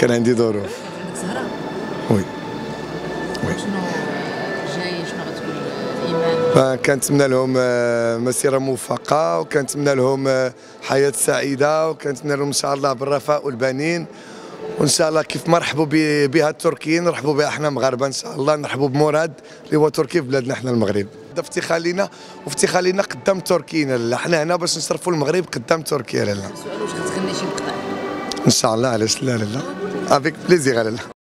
كان عندي ظروف. عندك سهرة؟ وي. شنو جاي، شنو غتقول ايمان؟ كنتمنى لهم مسيره موفقه، وكنتمنى لهم حياه سعيده، وكنتمنى لهم ان شاء الله بالرفاء والبنين، وان شاء الله كيف ما رحبوا بها التركيين نرحبوا بها احنا مغاربه ان شاء الله، نرحبوا بمراد اللي هو تركي في بلادنا احنا المغرب. هذا افتخار لينا وافتخار لينا قدام التركيين لاله، حنا هنا باش نشرفوا المغرب قدام تركيا لاله. السؤال واش غتغني شي مقطع؟ ان شاء الله علاش لا لاله، افيك بليزير لاله.